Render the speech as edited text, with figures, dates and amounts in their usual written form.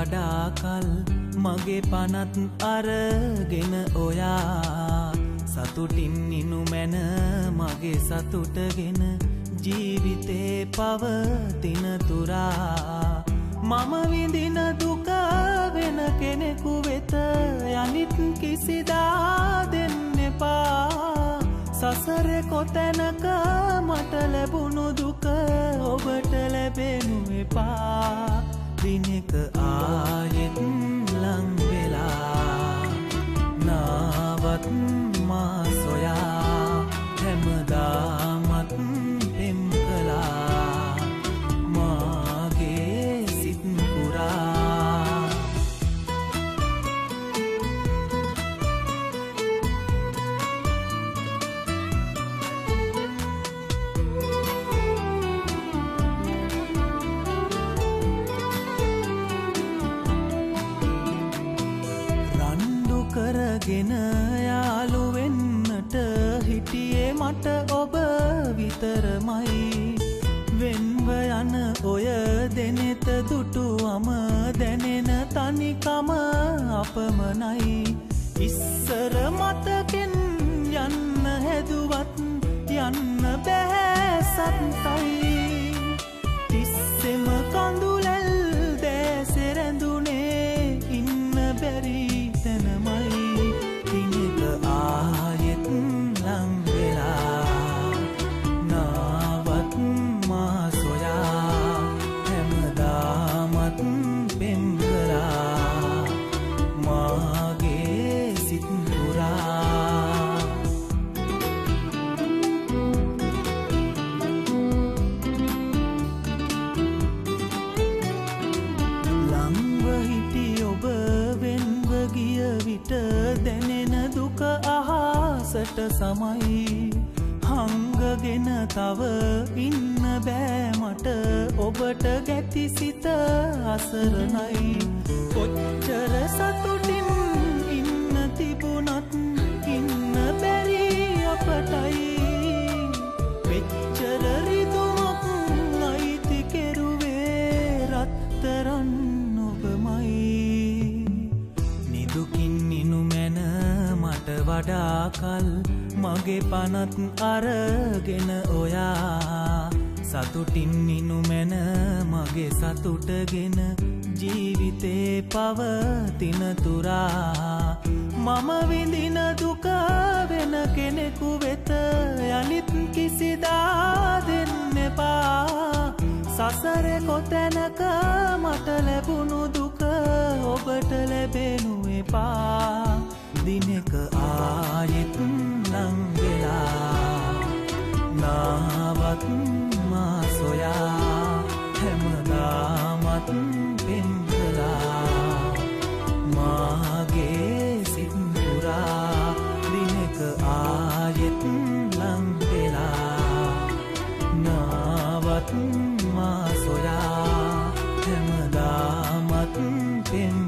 වඩා කල් මගේ පනත් අරගෙන ඔයා සතුටින් ඉනු මැන මගේ සතුටගෙන ජීවිතේ පවතින තුරා මම විඳින දුක වෙන කෙනෙකු වෙත යනිත් කිසිදා දෙන්න එපා සසරේ කොතැනක මට ලැබුණු දුක ඔබට ලැබෙනු එපා දිනක ආයෙත් ලං වෙලා නාවත් මා සොයා හැමදාමත් පෙම් කළා මාගේ සිත් පුරා කරගෙන යාළු වෙන්නට හිටියේ මට ඔබ විතරමයි වෙන්ව යන ඔය දෙනෙත දුටුවම දැනෙන තනිකම අපමණයි ඉස්සර මතකෙන් යන්න හැදුවත් යන්න බෑ සත්තයි තිස්සෙම කඳුලැල් දැසේ රැඳුනේ ඉන්න බැරි තැනමයි දිනක ආයෙත් ලං වෙලා නාවත් මා සොයා හැමදාමත් පෙම් කළා මාගේ සිත් පුරා ලංව හිටි ඔබ වෙන්ව ගිය විට දැනෙන දුක අහසට සමයි හංගගෙන තව ඉන්න බෑ මට ඔබට ගැති සිත අසරණයි කොච්චර සතුටින් ඉන්න තිබුණත් ඉන්න බැරි අපටයි මෙච්චර රිදුමක් අයිති කෙරුවේ රත්තරන් ඔබමයි නිදුකින් ඉනු මැන මට වඩා කල් මගේ පනත් අරගෙන ඔයා සතුටින් ඉනු මැන මගේ සතුටගෙන ජීවිතේ පවතින තුරා මම විඳින දුක වෙන කෙනෙකු වෙත යනිත් කිසිදා දෙන්න එපා සසරේ කොතැනක මට ලැබුණු දුක ඔබට ලැබෙනු එපා දිනක ආයෙත් ලං වෙලා නාවත් මා සොයා හැමදාමත් පෙම් කළා මාගේ සිත් පුරා දිනක ආයෙත් ලං වෙලා නාවත් මා සොයා හැමදාමත් පෙම්